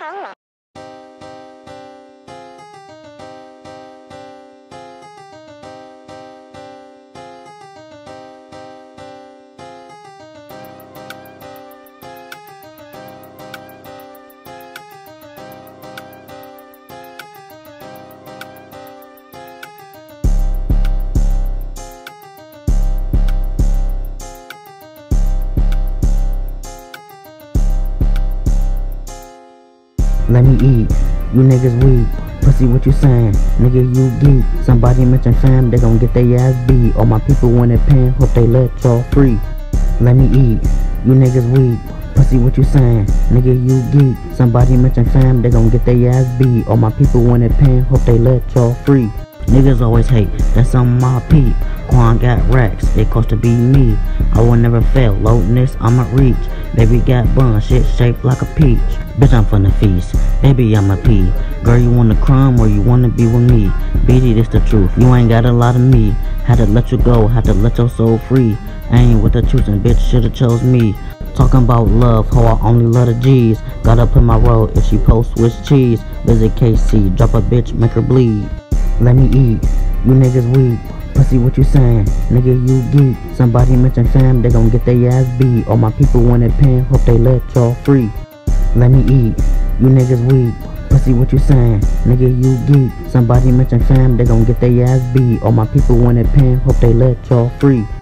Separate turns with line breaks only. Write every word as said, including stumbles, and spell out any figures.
Let me eat, you niggas weak. Pussy, what you saying? Nigga, you geek. Somebody mention fam, they gon' get their ass beat. All my people want it pen, hope they let y'all free. Let me eat, you niggas weak. Pussy, what you saying? Nigga, you geek. Somebody mention fam, they gon' get their ass beat. All my people want it pen, hope they let y'all free. Niggas always hate, that's on my peep. Quan got racks, it cost to be me. I will never fail, loadness, I'ma reach. Baby got bun, shit shaped like a peach. Bitch, I'm from the feast, baby, I'm a P. Girl, you wanna crumb or you wanna be with me? B D, this the truth, you ain't got a lot of me. Had to let you go, had to let your soul free. I ain't with the choosing, bitch, shoulda chose me. Talking about love, how I only love the G's. Gotta put my road if she post Swiss cheese. Visit K C, drop a bitch, make her bleed. Let me eat, you niggas weak. Pussy, what you saying? Nigga, you geek. Somebody mention fam, they gon' get their ass beat. All my people want it pen, hope they let y'all free. Let me eat, you niggas weak. Pussy, what you saying? Nigga, you geek. Somebody mention fam, they gon' get their ass beat. All my people want it pen, hope they let y'all free.